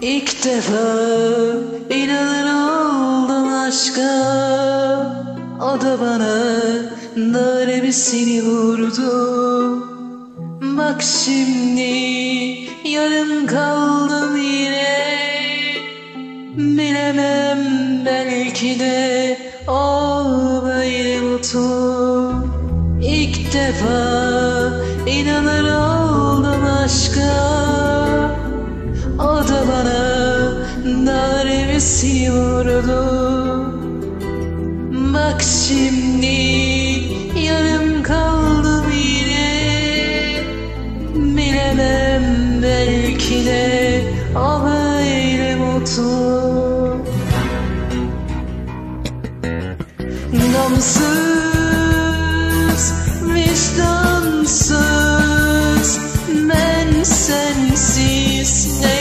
İlk defa inanır oldum aşka. O da bana darbesini vurdu. Bak şimdi yarım kaldım yine. Bilemem, belki de o böyle mutlu. İlk defa inanır oldum aşka. O da bana darbesini vurdu. Bak şimdi yarım kaldım yine. Bilemem, belki de o böyle mutlu. Gamsız, vicdansız, ben sensiz ne